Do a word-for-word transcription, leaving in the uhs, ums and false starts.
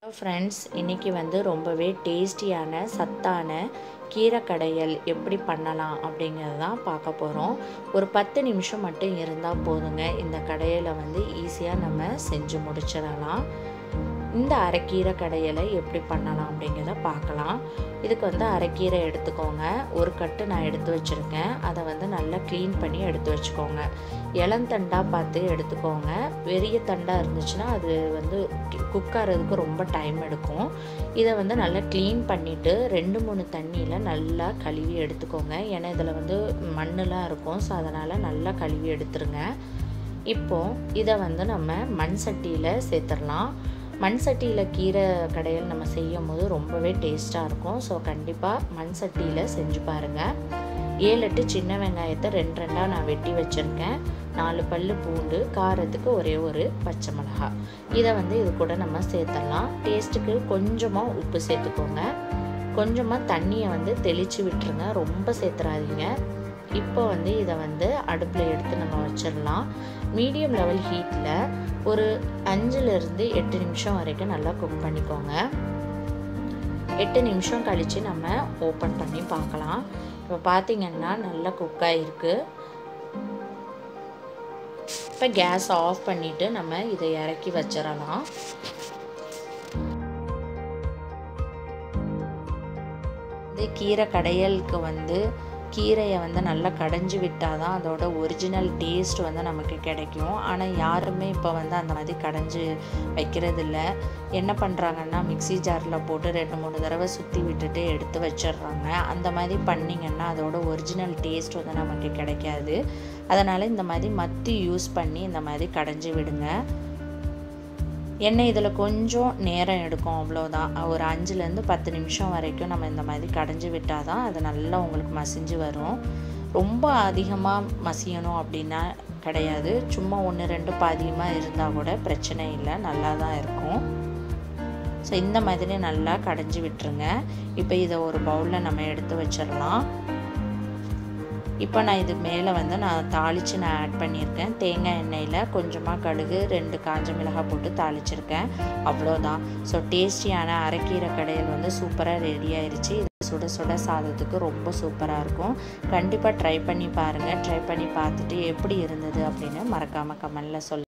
Friends, இன்றைக்கி வந்து ரொம்பவே டேஸ்டியான சத்தான கீரை கடையல் எப்படி பண்ணலாம் அப்படிங்கிறது தான் பார்க்க போகிறோம். ஒரு பத்து நிமிஷம் மட்டும் இருந்தால் போதுங்க. இந்த கடையலை வந்து ஈஸியாக நம்ம செஞ்சு முடிச்சிடலாம். இந்த அரைக்கீரை கடையலை எப்படி பண்ணலாம் அப்படிங்கிறத பார்க்கலாம். இதுக்கு வந்து அரைக்கீரை எடுத்துக்கோங்க. ஒரு கட்டு நான் எடுத்து வச்சுருக்கேன். அதை வந்து நல்லா க்ளீன் பண்ணி எடுத்து வச்சுக்கோங்க. இளந்தண்டாக பார்த்து எடுத்துக்கோங்க. பெரிய தண்டாக இருந்துச்சுன்னா அது வந்து குக் ஆகிறதுக்கு ரொம்ப டைம் எடுக்கும். இதை வந்து நல்லா க்ளீன் பண்ணிவிட்டு ரெண்டு மூணு தண்ணியில் நல்லா கழுவி எடுத்துக்கோங்க. ஏன்னா இதில் வந்து மண்ணெலாம் இருக்கும். ஸோ அதனால் நல்லா கழுவி எடுத்துருங்க. இப்போது இதை வந்து நம்ம மண் சட்டியில் சேர்த்துடலாம். மண் சட்டியில் கீரை கடையல் நம்ம செய்யும் போது ரொம்பவே டேஸ்ட்டாக இருக்கும். ஸோ கண்டிப்பாக மண் சட்டியில் செஞ்சு பாருங்கள். ஏழு எட்டு சின்ன வெங்காயத்தை ரெண்டு ரெண்டாக நான் வெட்டி வச்சுருக்கேன். நாலு பல் பூண்டு, காரத்துக்கு ஒரே ஒரு பச்சை மிளகாய். இதை வந்து இது கூட நம்ம சேர்த்துடலாம். டேஸ்ட்டுக்கு கொஞ்சமாக உப்பு சேர்த்துக்கோங்க. கொஞ்சமாக தண்ணியை வந்து தெளித்து விட்டுருங்க, ரொம்ப சேர்த்துறாதீங்க. இப்போ வந்து இதை வந்து அடுப்பில் எடுத்து நம்ம வச்சிடலாம். மீடியம் லெவல் ஹீட்டில் ஒரு அஞ்சுலேருந்து எட்டு நிமிஷம் வரைக்கும் நல்லா குக் பண்ணிக்கோங்க. எட்டு நிமிஷம் கழித்து நம்ம ஓப்பன் பண்ணி பார்க்கலாம். இப்போ பார்த்திங்கன்னா நல்லா குக் ஆகிருக்கு. இப்போ கேஸ் ஆஃப் பண்ணிவிட்டு நம்ம இதை இறக்கி வச்சிடலாம். இந்த கீரை கடையலுக்கு வந்து கீரையை வந்து நல்லா கடைஞ்சி விட்டால் தான் அதோட ஒரிஜினல் டேஸ்ட் வந்து நமக்கு கிடைக்கும். ஆனால் யாருமே இப்போ வந்து அந்த மாதிரி கடைஞ்சி வைக்கிறதில்ல. என்ன பண்ணுறாங்கன்னா மிக்சி ஜாரில் போட்டு ரெண்டு மூணு தடவை சுற்றி விட்டுட்டு எடுத்து வச்சிடுறாங்க. அந்த மாதிரி பண்ணிங்கன்னா அதோட ஒரிஜினல் டேஸ்ட் வந்து நமக்கு கிடைக்காது. அதனால் இந்த மாதிரி மத்தி யூஸ் பண்ணி இந்த மாதிரி கடைஞ்சி விடுங்க. எண்ணெய் இதில் கொஞ்சம் நேரம் எடுக்கும், அவ்வளோதான். ஒரு அஞ்சுலேருந்து பத்து நிமிஷம் வரைக்கும் நம்ம இந்த மாதிரி கடைஞ்சி விட்டால் தான் அது நல்லா உங்களுக்கு மசிஞ்சு வரும். ரொம்ப அதிகமாக மசியணும் அப்படின்னா கிடையாது. சும்மா ஒன்று ரெண்டு பாதியமாக இருந்தால் கூட பிரச்சனை இல்லை, நல்லா தான் இருக்கும். ஸோ இந்த மாதிரி நல்லா கடைஞ்சி விட்டுருங்க. இப்போ இதை ஒரு பவுலில் நம்ம எடுத்து வச்சிடலாம். இப்போ நான் இது மேலே வந்து நான் தாளித்து நான் ஆட் பண்ணியிருக்கேன். தேங்காய் எண்ணெயில் கொஞ்சமாக கடுகு, ரெண்டு காஞ்ச மிளகாய் போட்டு தாளிச்சிருக்கேன். அவ்வளோதான். ஸோ டேஸ்டியான அரைக்கீரை கடையல் வந்து சூப்பராக ரெடி ஆயிடுச்சு. இது சுட சுட சாதத்துக்கு ரொம்ப சூப்பராக இருக்கும். கண்டிப்பாக ட்ரை பண்ணி பாருங்கள். ட்ரை பண்ணி பார்த்துட்டு எப்படி இருந்தது அப்படின்னு மறக்காமல் கமெண்டில் சொல்லுங்கள்.